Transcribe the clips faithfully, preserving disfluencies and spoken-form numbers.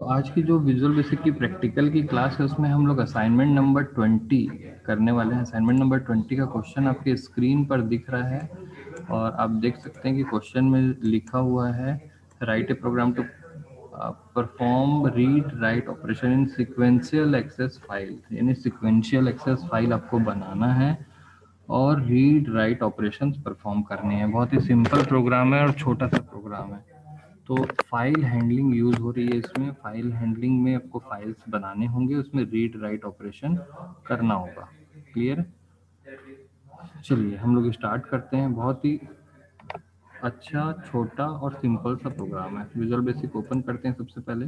तो आज की जो विजुअल बेसिक की प्रैक्टिकल की क्लास है उसमें हम लोग असाइनमेंट नंबर ट्वेंटी करने वाले हैं। असाइनमेंट नंबर ट्वेंटी का क्वेश्चन आपके स्क्रीन पर दिख रहा है और आप देख सकते हैं कि क्वेश्चन में लिखा हुआ है write a program to perform read write operation in sequential access file. यानी सिक्वेंशियल एक्सेस फाइल आपको बनाना है और रीड राइट ऑपरेशंस परफॉर्म करने हैं। बहुत ही सिंपल प्रोग्राम है और छोटा सा प्रोग्राम है। तो फाइल हैंडलिंग यूज हो रही है इसमें। फाइल हैंडलिंग में आपको फाइल्स बनाने होंगे, उसमें रीड राइट ऑपरेशन करना होगा। क्लियर? चलिए हम लोग स्टार्ट करते हैं। बहुत ही अच्छा, छोटा और सिंपल सा प्रोग्राम है। विजुअल बेसिक ओपन करते हैं। सबसे पहले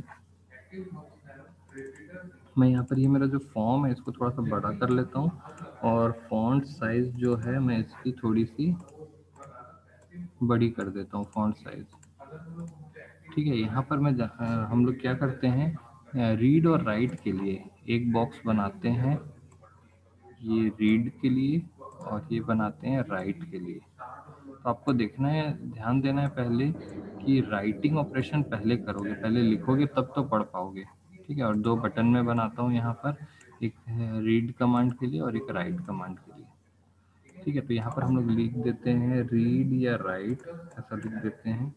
मैं यहाँ पर ये मेरा जो फॉर्म है इसको थोड़ा सा बड़ा कर लेता हूँ और फॉन्ट साइज जो है मैं इसकी थोड़ी सी बड़ी कर देता हूँ, फॉन्ट साइज। ठीक है, यहाँ पर मैं हम लोग क्या करते हैं, रीड और राइट के लिए एक बॉक्स बनाते हैं, ये रीड के लिए और ये बनाते हैं राइट के लिए। तो आपको देखना है, ध्यान देना है पहले कि राइटिंग ऑपरेशन पहले करोगे, पहले लिखोगे तब तो पढ़ पाओगे। ठीक है, और दो बटन में बनाता हूँ यहाँ पर, एक रीड कमांड के लिए और एक राइट कमांड के लिए। ठीक है, तो यहाँ पर हम लोग लिख देते हैं रीड या राइट, ऐसा लिख देते हैं।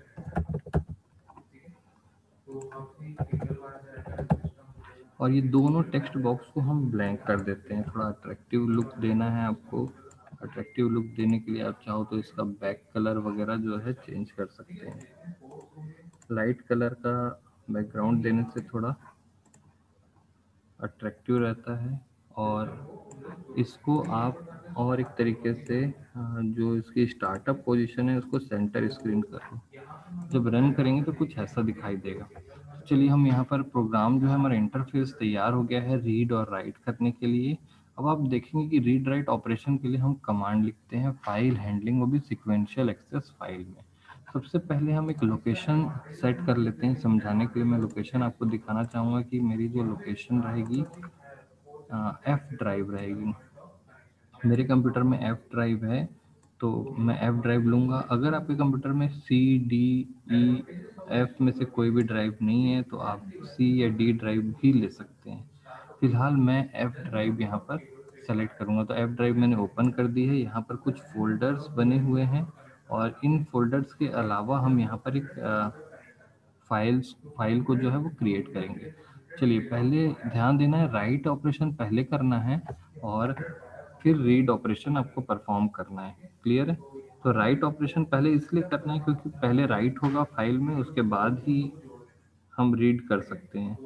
और ये दोनों टेक्स्ट बॉक्स को हम ब्लैंक कर देते हैं। थोड़ा अट्रैक्टिव लुक देना है आपको। अट्रैक्टिव लुक देने के लिए आप चाहो तो इसका बैक कलर वगैरह जो है चेंज कर सकते हैं। लाइट कलर का बैकग्राउंड देने से थोड़ा अट्रैक्टिव रहता है। और इसको आप और एक तरीके से जो इसकी स्टार्टअप पोजीशन है उसको सेंटर स्क्रीन करो। जब रन करेंगे तो कुछ ऐसा दिखाई देगा। चलिए हम यहाँ पर प्रोग्राम जो है हमारा इंटरफेस तैयार हो गया है रीड और राइट करने के लिए। अब आप देखेंगे कि रीड राइट ऑपरेशन के लिए हम कमांड लिखते हैं फाइल हैंडलिंग, वो भी सिक्वेंशियल एक्सेस फाइल में। सबसे पहले हम एक लोकेशन सेट कर लेते हैं। समझाने के लिए मैं लोकेशन आपको दिखाना चाहूँगा कि मेरी जो लोकेशन रहेगी एफ ड्राइव रहेगी। मेरे कंप्यूटर में एफ ड्राइव है तो मैं एफ ड्राइव लूँगा। अगर आपके कंप्यूटर में सी डी ई एफ में से कोई भी ड्राइव नहीं है तो आप सी या डी ड्राइव भी ले सकते हैं। फिलहाल मैं एफ ड्राइव यहाँ पर सेलेक्ट करूँगा। तो एफ ड्राइव मैंने ओपन कर दी है। यहाँ पर कुछ फोल्डर्स बने हुए हैं और इन फोल्डर्स के अलावा हम यहाँ पर एक फाइल्स फाइल को जो है वो क्रिएट करेंगे। चलिए पहले ध्यान देना है, राइट ऑपरेशन पहले करना है और फिर रीड ऑपरेशन आपको परफॉर्म करना है। क्लियर है? तो राइट ऑपरेशन पहले इसलिए करना है क्योंकि पहले राइट होगा फाइल में, उसके बाद ही हम रीड कर सकते हैं।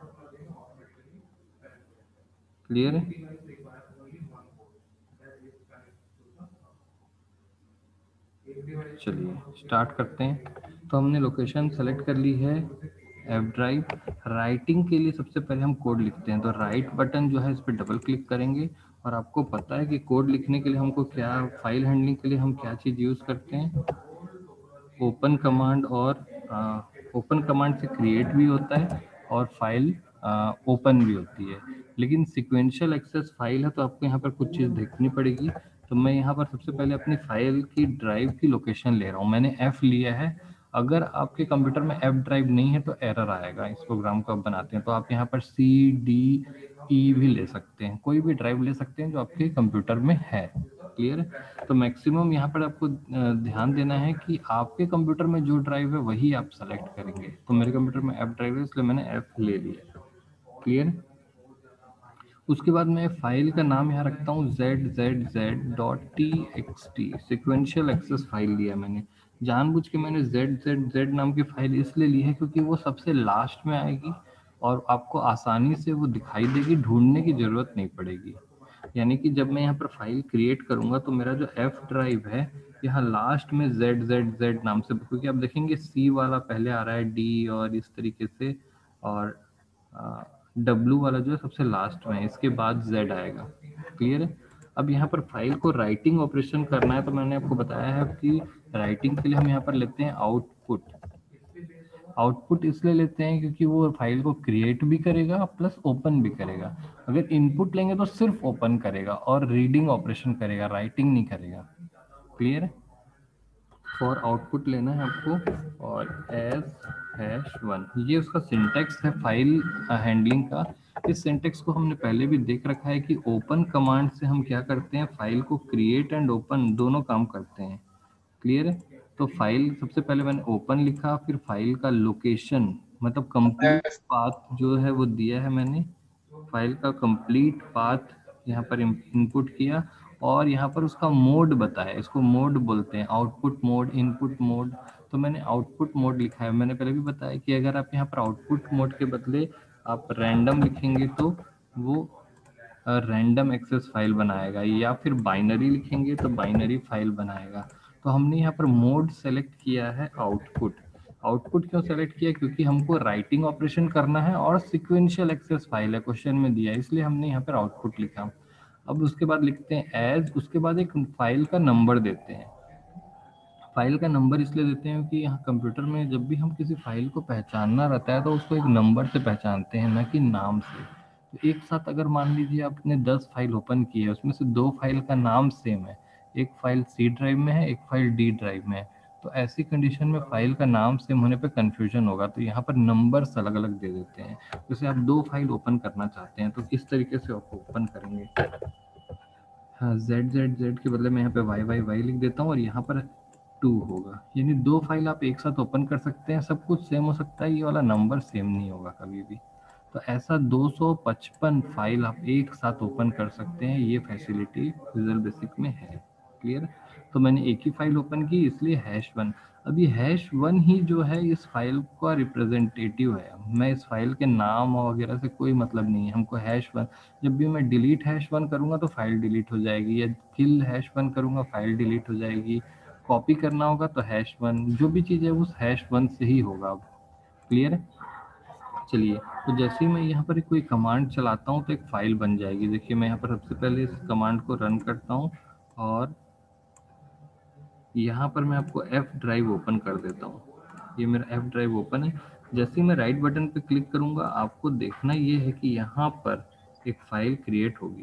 क्लियर है? चलिए स्टार्ट करते हैं। तो हमने लोकेशन सेलेक्ट कर ली है एफ ड्राइव। राइटिंग के लिए सबसे पहले हम कोड लिखते हैं। तो राइट बटन जो है इस पर डबल क्लिक करेंगे और आपको पता है कि कोड लिखने के लिए हमको क्या, फाइल हैंडलिंग के लिए हम क्या चीज़ यूज़ करते हैं, ओपन कमांड। और ओपन कमांड से क्रिएट भी होता है और फाइल ओपन भी होती है। लेकिन सिक्वेंशियल एक्सेस फाइल है तो आपको यहाँ पर कुछ चीज़ देखनी पड़ेगी। तो मैं यहाँ पर सबसे पहले अपनी फाइल की ड्राइव की लोकेशन ले रहा हूँ। मैंने एफ लिया है। अगर आपके कंप्यूटर में एफ ड्राइव नहीं है तो एरर आएगा। इस प्रोग्राम को आप बनाते हैं तो आप यहाँ पर सी डी ई भी ले सकते हैं, कोई भी ड्राइव ले सकते हैं जो आपके कंप्यूटर में है। क्लियर है? तो मैक्सिमम यहाँ पर आपको ध्यान देना है कि आपके कंप्यूटर में जो ड्राइव है वही आप सेलेक्ट करेंगे। तो मेरे कंप्यूटर में एफ ड्राइव है इसलिए मैंने एफ ले लिया। क्लियर? उसके बाद मैं फाइल का नाम यहाँ रखता हूँ Z Z Z dot T X T. Sequential access file लिया मैंने। जानबूझ के मैंने जेड जेड जेड नाम की फाइल इसलिए ली है क्योंकि वो सबसे लास्ट में आएगी और आपको आसानी से वो दिखाई देगी, ढूंढने की जरूरत नहीं पड़ेगी। यानी कि जब मैं यहाँ पर फाइल क्रिएट करूंगा तो मेरा जो एफ ड्राइव है यहाँ लास्ट में जेड जेड जेड नाम से, क्योंकि आप देखेंगे सी वाला पहले आ रहा है, डी और इस तरीके से, और डब्लू वाला जो है सबसे लास्ट में, इसके बाद जेड आएगा। क्लियर है? अब यहाँ पर फाइल को राइटिंग ऑपरेशन करना है तो मैंने आपको बताया है कि राइटिंग के लिए हम यहाँ पर लेते हैं आउटपुट। आउटपुट इसलिए लेते हैं क्योंकि वो फाइल को क्रिएट भी करेगा प्लस ओपन भी करेगा। अगर इनपुट लेंगे तो सिर्फ ओपन करेगा और रीडिंग ऑपरेशन करेगा, राइटिंग नहीं करेगा। क्लियर है? फॉर आउटपुट लेना है आपको और एस हैश वन, ये उसका सिंटेक्स है फाइल हैंडलिंग का। इस सिंटेक्स को हमने पहले भी देख रखा है कि ओपन कमांड से हम क्या करते हैं, फाइल को क्रिएट एंड ओपन दोनों काम करते हैं। क्लियर है? तो फाइल सबसे पहले मैंने ओपन लिखा, फिर फाइल का लोकेशन मतलब कंप्लीट पाथ जो है वो दिया है मैंने, फाइल का कंप्लीट पाथ यहाँ पर इनपुट किया, और यहाँ पर उसका मोड बताया, इसको मोड बोलते हैं, आउटपुट मोड, इनपुट मोड। तो मैंने आउटपुट मोड लिखा है। मैंने पहले भी बताया कि अगर आप यहाँ पर आउटपुट मोड के बदले आप रैंडम लिखेंगे तो वो रैंडम एक्सेस फाइल बनाएगा, या फिर बाइनरी लिखेंगे तो बाइनरी फाइल बनाएगा। तो हमने यहाँ पर मोड सेलेक्ट किया है आउटपुट। आउटपुट क्यों सेलेक्ट किया? क्योंकि हमको राइटिंग ऑपरेशन करना है और सिक्वेंशियल एक्सेस फाइल है, क्वेश्चन में दिया है, इसलिए हमने यहाँ पर आउटपुट लिखा। अब उसके बाद लिखते हैं एज, उसके बाद एक फाइल का नंबर देते हैं। फाइल का नंबर इसलिए देते हैं कि यहाँ कंप्यूटर में जब भी हम किसी फाइल को पहचानना रहता है तो उसको एक नंबर से पहचानते हैं, न कि नाम से। तो एक साथ अगर मान लीजिए आपने दस फाइल ओपन की है, उसमें से दो फाइल का नाम सेम है, एक फाइल सी ड्राइव में है, एक फाइल डी ड्राइव में है, तो ऐसी कंडीशन में फाइल का नाम सेम होने पे कंफ्यूजन होगा, तो यहाँ पर नंबर्स अलग अलग दे देते हैं। जैसे आप दो फाइल ओपन करना चाहते हैं तो किस तरीके से आप ओपन करेंगे? हाँ, जेड जेड जेड के बदले मैं यहाँ पे वाई वाई वाई लिख देता हूँ और यहाँ पर टू होगा, यानी दो फाइल आप एक साथ ओपन कर सकते हैं, सब कुछ सेम हो सकता है, ये वाला नंबर सेम नहीं होगा कभी भी। तो ऐसा दो सौ पचपन फाइल आप एक साथ ओपन कर सकते हैं, ये फैसिलिटी विजुअल बेसिक में है। क्लियर? तो मैंने एक ही फाइल ओपन की, इसलिए हैश वन। अब ये हैश वन ही जो है इस फाइल का रिप्रेजेंटेटिव है। मैं इस फाइल के नाम वगैरह से कोई मतलब नहीं है, हमको हैश वन, जब भी मैं डिलीट हैश वन करूँगा तो फाइल डिलीट हो जाएगी, या किल हैश वन करूँगा फाइल डिलीट हो जाएगी, कॉपी करना होगा तो हैश वन, जो भी चीज़ है उस हैश वन से ही होगा। क्लियर है? चलिए, तो जैसे ही मैं यहाँ पर कोई कमांड चलाता हूँ तो एक फाइल बन जाएगी। देखिए मैं यहाँ पर सबसे पहले इस कमांड को रन करता हूँ और यहाँ पर मैं आपको एफ ड्राइव ओपन कर देता हूँ। ये मेरा एफ ड्राइव ओपन है। जैसे ही मैं राइट बटन पे क्लिक करूँगा, आपको देखना ये है कि यहाँ पर एक फाइल क्रिएट होगी।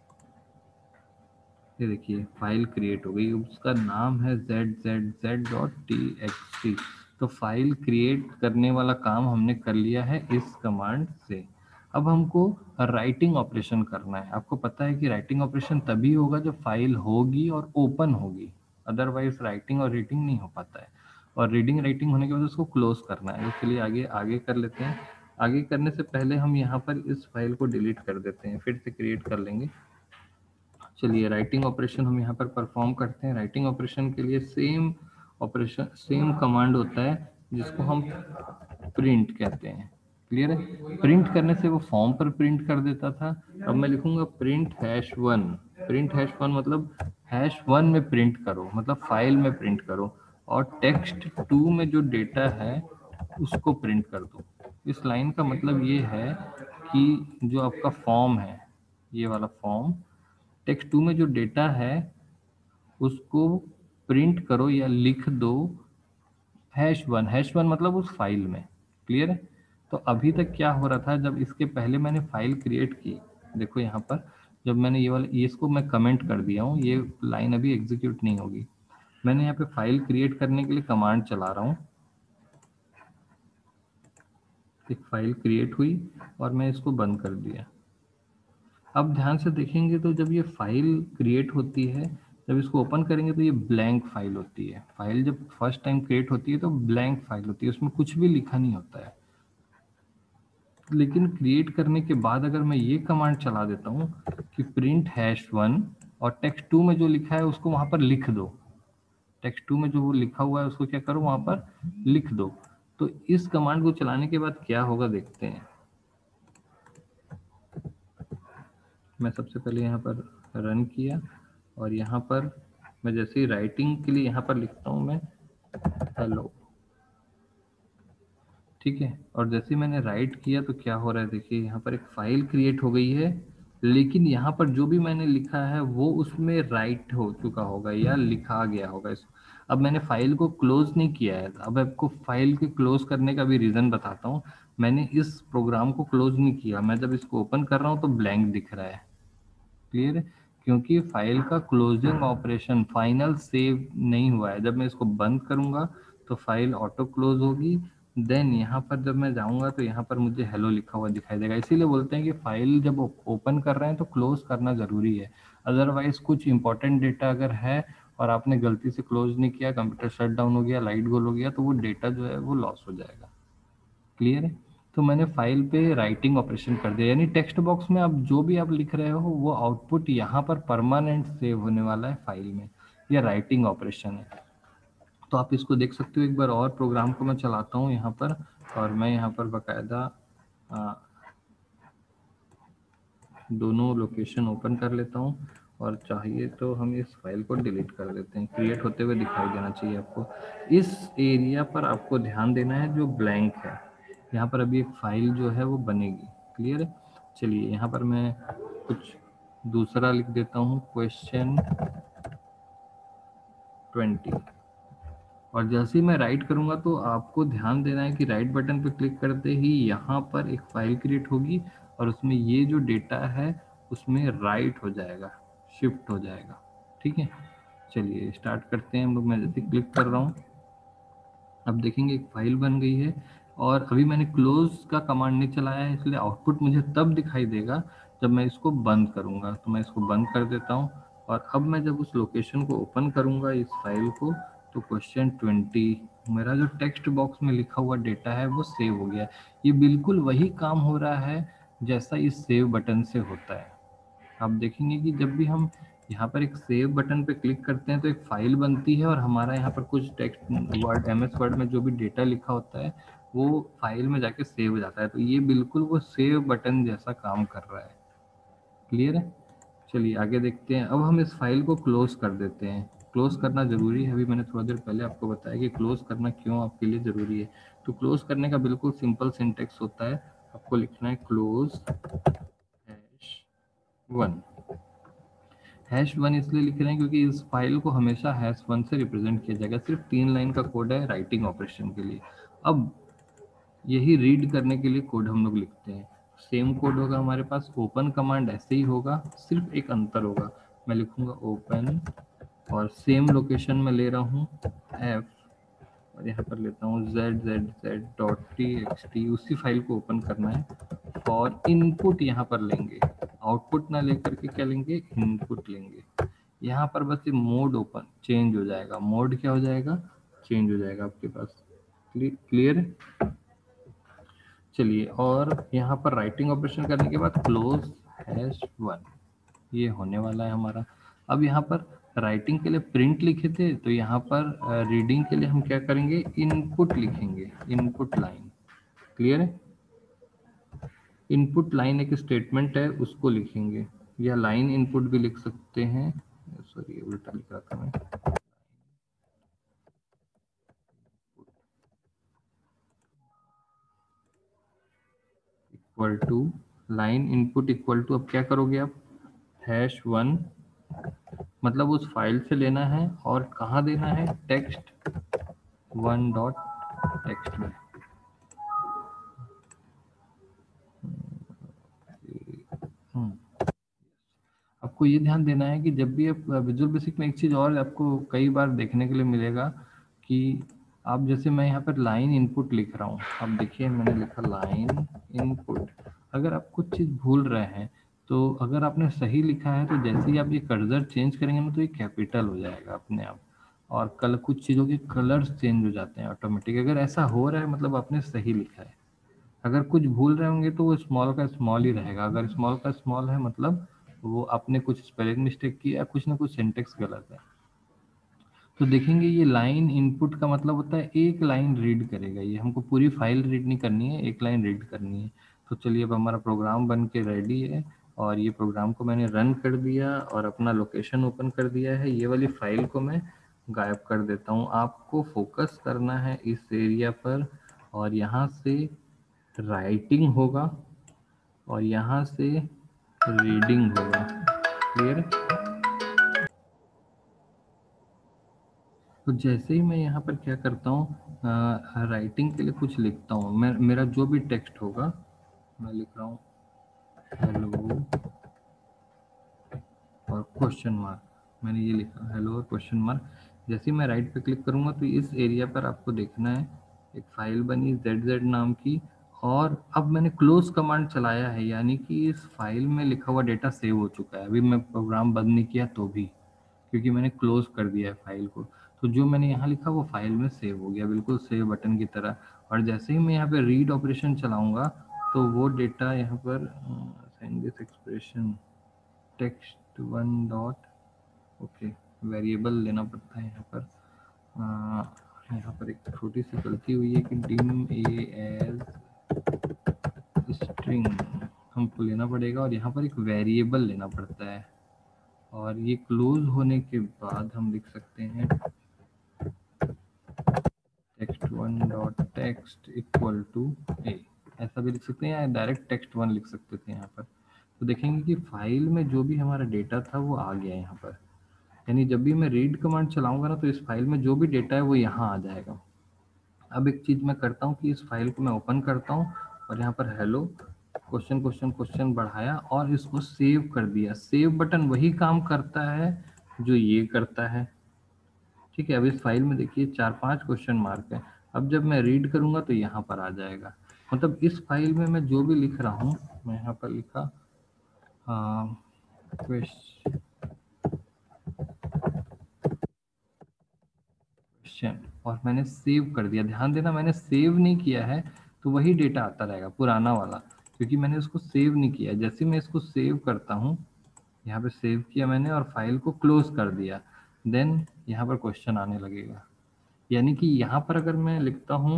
ये देखिए फाइल क्रिएट हो गई, उसका नाम है Z Z Z dot T X T. तो फाइल क्रिएट करने वाला काम हमने कर लिया है इस कमांड से। अब हमको राइटिंग ऑपरेशन करना है। आपको पता है कि राइटिंग ऑपरेशन तभी होगा जब फाइल होगी और ओपन होगी, अदरवाइज राइटिंग और रीडिंग नहीं हो पाता है। और रीडिंग राइटिंग होने के बाद उसको क्लोज करना है। तो चलिए आगे आगे कर लेते हैं। आगे करने से पहले हम यहाँ पर इस फाइल को डिलीट कर देते हैं, फिर से क्रिएट कर लेंगे। चलिए राइटिंग ऑपरेशन हम यहाँ पर परफॉर्म करते हैं। राइटिंग ऑपरेशन के लिए सेम ऑपरेशन सेम कमांड होता है जिसको हम प्रिंट कहते हैं। क्लियर है? प्रिंट करने से वो फॉर्म पर प्रिंट कर देता था। अब मैं लिखूंगा print hash one. Print hash one मतलब हैश वन में प्रिंट करो, मतलब फाइल में प्रिंट करो, और टेक्स्ट टू में जो डेटा है उसको प्रिंट कर दो। इस लाइन का मतलब ये है कि जो आपका फॉर्म है, ये वाला फॉर्म, टेक्स्ट टू में जो डेटा है उसको प्रिंट करो या लिख दो हैश वन। हैश वन मतलब उस फाइल में। क्लियर है? तो अभी तक क्या हो रहा था, जब इसके पहले मैंने फाइल क्रिएट की, देखो यहाँ पर जब मैंने ये वाला, ये इसको मैं कमेंट कर दिया हूँ, ये लाइन अभी एग्जीक्यूट नहीं होगी। मैंने यहाँ पे फाइल क्रिएट करने के लिए कमांड चला रहा हूँ, एक फाइल क्रिएट हुई और मैं इसको बंद कर दिया। अब ध्यान से देखेंगे तो जब ये फाइल क्रिएट होती है, जब इसको ओपन करेंगे तो ये ब्लैंक फाइल होती है। फाइल जब फर्स्ट टाइम क्रिएट होती है तो ब्लैंक फाइल होती है, उसमें कुछ भी लिखा नहीं होता है। लेकिन क्रिएट करने के बाद अगर मैं ये कमांड चला देता हूँ कि प्रिंट हैश वन, और टेक्स्ट टू में जो लिखा है उसको वहां पर लिख दो, टेक्स्ट टू में जो लिखा हुआ है उसको क्या करो, वहां पर लिख दो। तो इस कमांड को चलाने के बाद क्या होगा देखते हैं। मैं सबसे पहले यहाँ पर रन किया और यहाँ पर मैं जैसे ही राइटिंग के लिए यहाँ पर लिखता हूँ मैं हेलो, ठीक है। और जैसे ही मैंने राइट किया तो क्या हो रहा है देखिए, यहाँ पर एक फाइल क्रिएट हो गई है, लेकिन यहाँ पर जो भी मैंने लिखा है वो उसमें राइट हो चुका होगा या लिखा गया होगा। इस अब मैंने फाइल को क्लोज नहीं किया है। अब आपको फाइल के क्लोज करने का भी रीज़न बताता हूँ। मैंने इस प्रोग्राम को क्लोज नहीं किया, मैं जब इसको ओपन कर रहा हूँ तो ब्लैंक दिख रहा है। क्लियर है? क्योंकि फाइल का क्लोजिंग ऑपरेशन फाइनल सेव नहीं हुआ है। जब मैं इसको बंद करूंगा तो फाइल ऑटो क्लोज होगी देन यहाँ पर जब मैं जाऊँगा तो यहाँ पर मुझे हेलो लिखा हुआ दिखाई देगा। इसीलिए बोलते हैं कि फाइल जब ओपन कर रहे हैं तो क्लोज करना ज़रूरी है। अदरवाइज कुछ इंपॉर्टेंट डेटा अगर है और आपने गलती से क्लोज नहीं किया, कंप्यूटर शट डाउन हो गया, लाइट गोल हो गया, तो वो डेटा जो है वो लॉस हो जाएगा। क्लियर है? तो मैंने फाइल पे राइटिंग ऑपरेशन कर दिया, यानी टेक्स्ट बॉक्स में आप जो भी आप लिख रहे हो वो आउटपुट यहाँ पर परमानेंट सेव होने वाला है फाइल में। यह राइटिंग ऑपरेशन है। तो आप इसको देख सकते हो। एक बार और प्रोग्राम को मैं चलाता हूँ यहाँ पर, और मैं यहाँ पर बकायदा दोनों लोकेशन ओपन कर लेता हूँ, और चाहिए तो हम इस फाइल को डिलीट कर देते हैं। क्रिएट होते हुए दिखाई देना चाहिए आपको। इस एरिया पर आपको ध्यान देना है जो ब्लैंक है, यहाँ पर अभी एक फाइल जो है वो बनेगी। क्लियर है? चलिए यहाँ पर मैं कुछ दूसरा लिख देता हूँ, क्वेश्चन ट्वेंटी। और जैसे ही मैं राइट करूंगा तो आपको ध्यान देना है कि राइट बटन पर क्लिक करते ही यहाँ पर एक फाइल क्रिएट होगी, और उसमें ये जो डेटा है उसमें राइट हो जाएगा, शिफ्ट हो जाएगा। ठीक है, चलिए स्टार्ट करते हैं हम लोग। मैं जैसे क्लिक कर रहा हूँ, अब देखेंगे एक फाइल बन गई है। और अभी मैंने क्लोज का कमांड नहीं चलाया है, इसलिए आउटपुट मुझे तब दिखाई देगा जब मैं इसको बंद करूंगा। तो मैं इसको बंद कर देता हूँ, और अब मैं जब उस लोकेशन को ओपन करूंगा इस फाइल को, तो क्वेश्चन ट्वेंटी मेरा जो टेक्स्ट बॉक्स में लिखा हुआ डेटा है वो सेव हो गया। ये बिल्कुल वही काम हो रहा है जैसा इस सेव बटन से होता है। आप देखेंगे कि जब भी हम यहाँ पर एक सेव बटन पे क्लिक करते हैं तो एक फाइल बनती है, और हमारा यहाँ पर कुछ text word M S word में जो भी डेटा लिखा होता है वो फाइल में जाके सेव हो जाता है। तो ये बिल्कुल वो सेव बटन जैसा काम कर रहा है। क्लियर है? चलिए आगे देखते हैं। अब हम इस फाइल को क्लोज कर देते हैं। क्लोज करना जरूरी है, अभी मैंने थोड़ा देर पहले आपको बताया कि क्लोज करना क्यों आपके लिए जरूरी है। तो क्लोज करने का बिल्कुल सिंपल सिंटेक्स होता है। आपको लिखना है close hash one. Hash one इसलिए लिख रहे हैं क्योंकि इस फाइल को हमेशा हैश वन से रिप्रेजेंट किया जाएगा। सिर्फ तीन लाइन का कोड है राइटिंग ऑपरेशन के लिए। अब यही रीड करने के लिए कोड हम लोग लिखते हैं। सेम कोड होगा हमारे पास, ओपन कमांड ऐसे ही होगा, सिर्फ एक अंतर होगा। मैं लिखूंगा ओपन, और सेम लोकेशन में ले रहा हूँ एफ, और यहाँ पर लेता हूँ Z Z Z dot T X T. उसी फाइल को ओपन करना है, और इनपुट यहाँ पर लेंगे, आउटपुट ना लेकर के क्या लेंगे, इनपुट लेंगे। यहाँ पर बस ये मोड ओपन चेंज हो जाएगा। मोड क्या हो जाएगा, चेंज हो जाएगा आपके पास। क्लियर है? चलिए, और यहाँ पर राइटिंग ऑपरेशन करने के बाद क्लोज हैश वन ये होने वाला है हमारा। अब यहाँ पर राइटिंग के लिए प्रिंट लिखे थे, तो यहाँ पर रीडिंग के लिए हम क्या करेंगे, इनपुट लिखेंगे, इनपुट लाइन। क्लियर है? इनपुट लाइन एक स्टेटमेंट है, उसको लिखेंगे, या लाइन इनपुट भी लिख सकते हैं। सॉरी उल्टा लिख रहा था मैं। Equal to line input equal to, अब क्या करोगे आप, हैश वन, मतलब उस फाइल से लेना है और कहाँ देना है, टेक्स्ट वन डॉट टेक्स्ट में। हम्म, आपको ये ध्यान देना है कि जब भी आप विजुअल बेसिक में, एक चीज़ और आपको कई बार देखने के लिए मिलेगा कि आप, जैसे मैं यहाँ पर लाइन इनपुट लिख रहा हूँ, अब देखिए मैंने लिखा लाइन इनपुट। अगर आप कुछ चीज़ भूल रहे हैं, तो अगर आपने सही लिखा है तो जैसे ही आप ये कर्सर चेंज करेंगे ना तो ये कैपिटल हो जाएगा अपने आप, और कल कुछ चीज़ों के कलर्स चेंज हो जाते हैं ऑटोमेटिक। अगर ऐसा हो रहा है मतलब आपने सही लिखा है। अगर कुछ भूल रहे होंगे तो वो स्मॉल का स्मॉल ही रहेगा। अगर स्मॉल का स्मॉल है मतलब वो आपने कुछ स्पेलिंग मिस्टेक किया, कुछ ना कुछ सिंटेक्स गलत है। तो देखेंगे ये लाइन इनपुट का मतलब होता है एक लाइन रीड करेगा। ये हमको पूरी फाइल रीड नहीं करनी है, एक लाइन रीड करनी है। तो चलिए अब हमारा प्रोग्राम बन के रेडी है, और ये प्रोग्राम को मैंने रन कर दिया और अपना लोकेशन ओपन कर दिया है। ये वाली फाइल को मैं गायब कर देता हूँ। आपको फोकस करना है इस एरिया पर, और यहाँ से राइटिंग होगा और यहाँ से रीडिंग होगा। क्लियर? तो जैसे ही मैं यहाँ पर क्या करता हूँ, राइटिंग के लिए कुछ लिखता हूँ, मैं मेरा जो भी टेक्स्ट होगा, मैं लिख रहा हूँ हेलो और क्वेश्चन मार्क। मैंने ये लिखा हेलो और क्वेश्चन मार्क। जैसे ही मैं राइट पे क्लिक करूँगा तो इस एरिया पर आपको देखना है, एक फाइल बनी zz नाम की, और अब मैंने क्लोज कमांड चलाया है, यानी कि इस फाइल में लिखा हुआ डेटा सेव हो चुका है। अभी मैं प्रोग्राम बंद नहीं किया तो भी, क्योंकि मैंने क्लोज कर दिया है फाइल को, तो जो मैंने यहाँ लिखा वो फाइल में सेव हो गया, बिल्कुल सेव बटन की तरह। और जैसे ही मैं यहाँ पे रीड ऑपरेशन चलाऊंगा तो वो डेटा यहाँ पर send this expression text one dot, okay variable लेना पड़ता है यहाँ पर। आ, यहाँ पर एक छोटी सी गलती हुई है कि डिम ए एज स्ट्रिंग हमको लेना पड़ेगा, और यहाँ पर एक वेरिएबल लेना पड़ता है, और ये क्लोज होने के बाद हम लिख सकते हैं text one dot text equal to A, ऐसा भी लिख सकते हैं, या डायरेक्ट टेक्स्ट वन लिख सकते थे यहाँ पर। तो देखेंगे कि फाइल में जो भी हमारा डेटा था वो आ गया यहाँ पर, यानी जब भी मैं रीड कमांड चलाऊंगा ना तो इस फाइल में जो भी डेटा है वो यहाँ आ जाएगा। अब एक चीज मैं करता हूँ कि इस फाइल को मैं ओपन करता हूँ, और यहाँ पर हेलो क्वेश्चन क्वेश्चन क्वेश्चन बढ़ाया और इसको सेव कर दिया। सेव बटन वही काम करता है जो ये करता है, ठीक है। अब इस फाइल में देखिए चार पांच क्वेश्चन मार्क है। अब जब मैं रीड करूंगा तो यहाँ पर आ जाएगा, मतलब इस फाइल में मैं जो भी लिख रहा हूँ, मैं यहाँ पर लिखा क्वेश्चन, और मैंने सेव कर दिया। ध्यान देना मैंने सेव नहीं किया है तो वही डेटा आता रहेगा पुराना वाला, क्योंकि मैंने उसको सेव नहीं किया। जैसे मैं इसको सेव करता हूँ, यहाँ पे सेव किया मैंने और फाइल को क्लोज कर दिया, देन यहाँ पर क्वेश्चन आने लगेगा। यानी कि यहाँ पर अगर मैं लिखता हूँ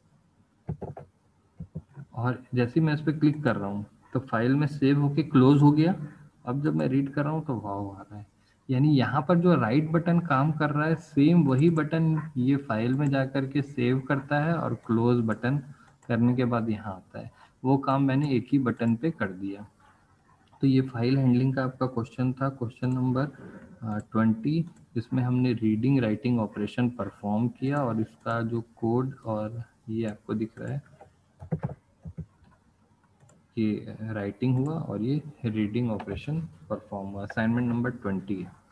और जैसे मैं इस पर क्लिक कर रहा हूँ तो फाइल में सेव होके क्लोज हो गया। अब जब मैं रीड कर रहा हूँ तो वाव आ रहा है। यानी यहाँ पर जो राइट बटन काम कर रहा है, सेम वही बटन ये फाइल में जाकर के सेव करता है, और क्लोज बटन करने के बाद यहाँ आता है। वो काम मैंने एक ही बटन पे कर दिया। तो ये फाइल हैंडलिंग का आपका क्वेश्चन था, क्वेश्चन नंबर ट्वेंटी, जिसमें हमने रीडिंग राइटिंग ऑपरेशन परफॉर्म किया, और इसका जो कोड और ये आपको दिख रहा है, ये राइटिंग हुआ और ये रीडिंग ऑपरेशन परफॉर्म हुआ। असाइनमेंट नंबर ट्वेंटी है।